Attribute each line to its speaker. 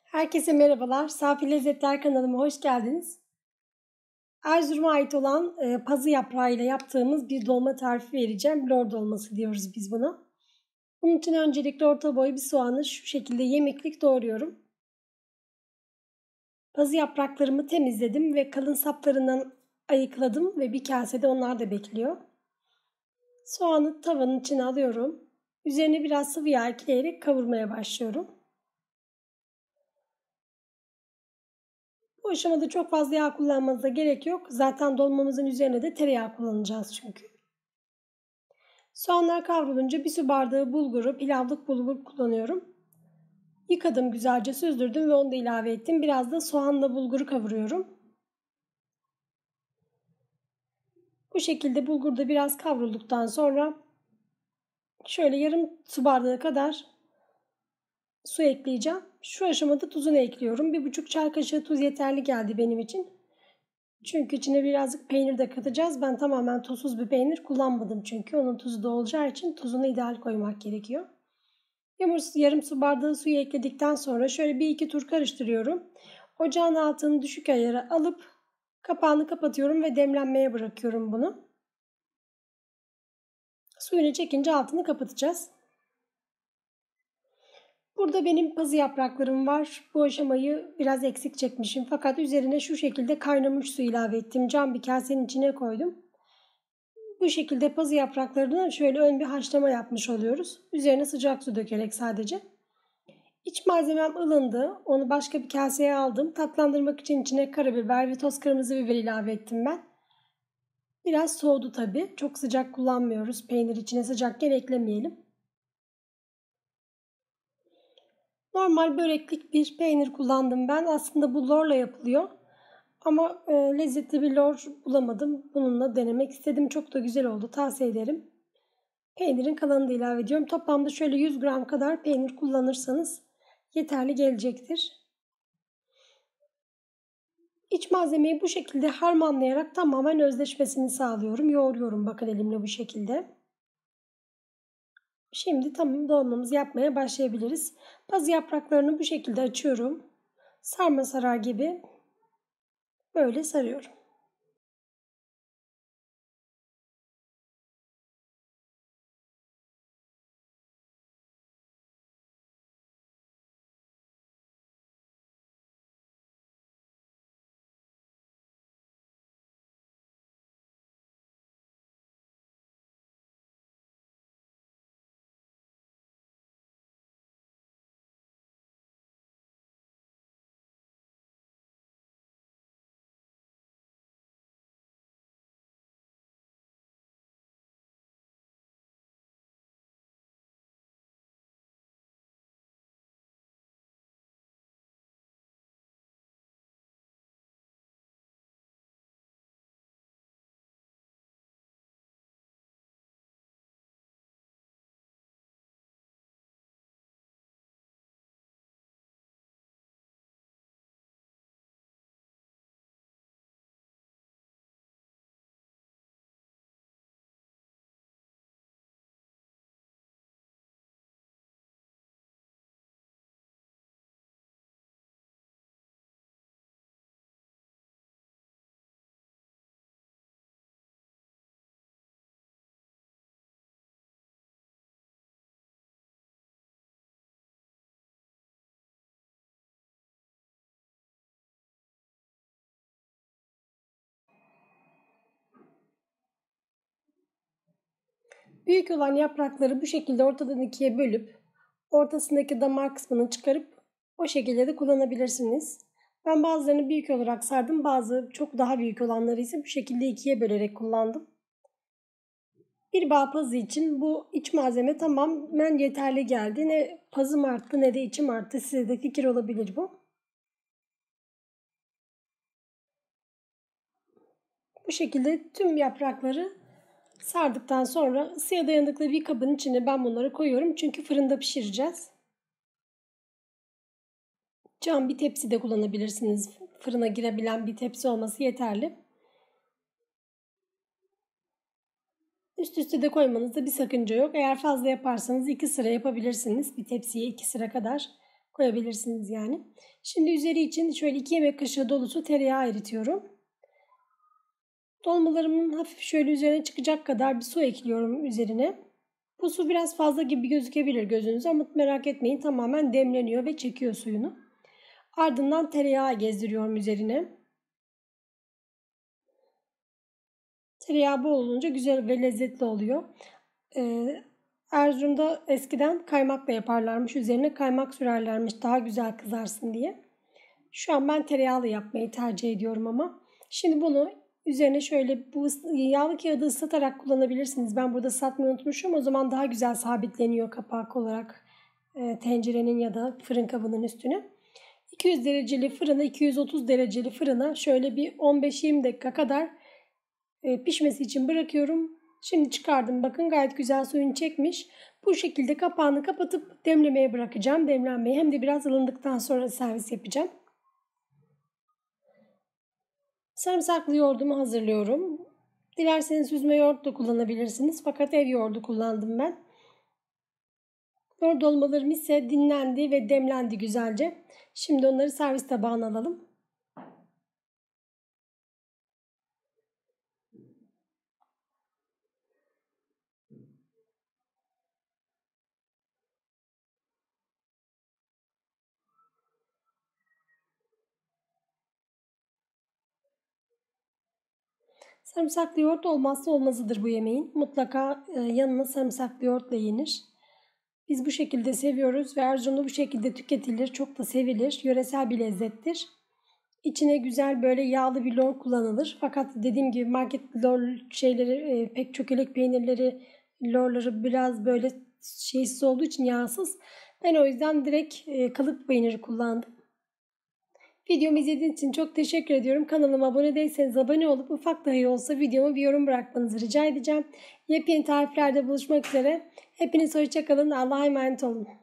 Speaker 1: Herkese merhabalar. Safi Lezzetler kanalıma hoş geldiniz. Erzurum'a ait olan pazı yaprağıyla yaptığımız bir dolma tarifi vereceğim. Lor dolması diyoruz biz buna. Bunun için öncelikle orta boy bir soğanı şu şekilde yemeklik doğruyorum. Pazı yapraklarımı temizledim ve kalın saplarından ayıkladım ve bir kasede onlar da bekliyor. Soğanı tavanın içine alıyorum. Üzerine biraz sıvı yağ ekleyerek kavurmaya başlıyorum. Bu aşamada çok fazla yağ kullanmanıza gerek yok. Zaten dolmamızın üzerine de tereyağı kullanacağız çünkü. Soğanlar kavrulunca bir su bardağı bulguru, pilavlık bulgur kullanıyorum. Yıkadım, güzelce süzdürdüm ve onu da ilave ettim. Biraz da soğanla bulguru kavuruyorum. Bu şekilde bulgur da biraz kavrulduktan sonra şöyle yarım su bardağı kadar su ekleyeceğim. Şu aşamada tuzunu ekliyorum. 1,5 çay kaşığı tuz yeterli geldi benim için. Çünkü içine birazcık peynir de katacağız. Ben tamamen tuzsuz bir peynir kullanmadım çünkü. Onun tuzu da olacağı için tuzunu ideal koymak gerekiyor. Yarım su bardağı suyu ekledikten sonra şöyle bir iki tur karıştırıyorum. Ocağın altını düşük ayara alıp kapağını kapatıyorum ve demlenmeye bırakıyorum bunu. Suyunu çekince altını kapatacağız. Burada benim pazı yapraklarım var. Bu aşamayı biraz eksik çekmişim. Fakat üzerine şu şekilde kaynamış su ilave ettim. Cam bir kasenin içine koydum. Bu şekilde pazı yapraklarını şöyle ön bir haşlama yapmış oluyoruz. Üzerine sıcak su dökerek sadece. İç malzemem ılındı. Onu başka bir kaseye aldım. Tatlandırmak için içine karabiber ve toz kırmızı biber ilave ettim ben. Biraz soğudu tabii. Çok sıcak kullanmıyoruz. Peynir içine sıcakken eklemeyelim. Normal böreklik bir peynir kullandım ben. Aslında bu lorla yapılıyor. Ama lezzetli bir lor bulamadım. Bununla denemek istedim. Çok da güzel oldu. Tavsiye ederim. Peynirin kalanını da ilave ediyorum. Toplamda şöyle 100 gram kadar peynir kullanırsanız yeterli gelecektir. İç malzemeyi bu şekilde harmanlayarak tamamen özleşmesini sağlıyorum. Yoğuruyorum bakın elimle bu şekilde. Şimdi tamam, dolmamızı yapmaya başlayabiliriz. Pazı yapraklarını bu şekilde açıyorum. Sarma sarar gibi böyle sarıyorum. Büyük olan yaprakları bu şekilde ortadan ikiye bölüp ortasındaki damar kısmını çıkarıp o şekilde de kullanabilirsiniz. Ben bazılarını büyük olarak sardım. Bazı çok daha büyük olanları ise bu şekilde ikiye bölerek kullandım. Bir bağ pazı için bu iç malzeme tamamen yeterli geldi. Ne pazım arttı ne de içim arttı. Size de fikir olabilir bu. Bu şekilde tüm yaprakları sardıktan sonra ısıya dayanıklı bir kabın içine ben bunları koyuyorum. Çünkü fırında pişireceğiz. Cam bir tepsi de kullanabilirsiniz. Fırına girebilen bir tepsi olması yeterli. Üst üste de koymanızda bir sakınca yok. Eğer fazla yaparsanız 2 sıra yapabilirsiniz. Bir tepsiye 2 sıra kadar koyabilirsiniz yani. Şimdi üzeri için şöyle 2 yemek kaşığı dolusu tereyağı eritiyorum. Dolmalarımın hafif şöyle üzerine çıkacak kadar bir su ekliyorum üzerine. Bu su biraz fazla gibi gözükebilir gözünüze ama merak etmeyin, tamamen demleniyor ve çekiyor suyunu. Ardından tereyağı gezdiriyorum üzerine. Tereyağı bol olunca güzel ve lezzetli oluyor. Erzurum'da eskiden kaymakla yaparlarmış. Üzerine kaymak sürerlermiş daha güzel kızarsın diye. Şu an ben tereyağlı yapmayı tercih ediyorum ama. Şimdi bunu üzerine şöyle bu yağlı kağıdı ıslatarak kullanabilirsiniz. Ben burada ıslatmayı unutmuşum. O zaman daha güzel sabitleniyor kapak olarak tencerenin ya da fırın kabının üstüne. 200 dereceli fırına, 230 dereceli fırına şöyle bir 15-20 dakika kadar pişmesi için bırakıyorum. Şimdi çıkardım. Bakın gayet güzel suyunu çekmiş. Bu şekilde kapağını kapatıp demlemeye bırakacağım. Demlenmeyi hem de biraz ılındıktan sonra servis yapacağım. Sarımsaklı yoğurdumu hazırlıyorum. Dilerseniz süzme yoğurt da kullanabilirsiniz. Fakat ev yoğurdu kullandım ben. Yoğurt dolmalarım ise dinlendi ve demlendi güzelce. Şimdi onları servis tabağına alalım. Sarımsaklı yoğurt olmazsa olmazıdır bu yemeğin. Mutlaka yanına sarımsaklı yoğurtla yenir. Biz bu şekilde seviyoruz ve Erzurum'da bu şekilde tüketilir. Çok da sevilir. Yöresel bir lezzettir. İçine güzel böyle yağlı bir lor kullanılır. Fakat dediğim gibi market lor şeyleri, pek çökelek peynirleri, lorları biraz böyle şeysiz olduğu için yağsız. Ben o yüzden direkt kalıp peyniri kullandım. Videomu izlediğiniz için çok teşekkür ediyorum. Kanalıma abone değilseniz abone olup ufak dahi olsa videoma bir yorum bırakmanızı rica edeceğim. Yepyeni tariflerde buluşmak üzere. Hepiniz hoşça kalın. Allah'a emanet olun.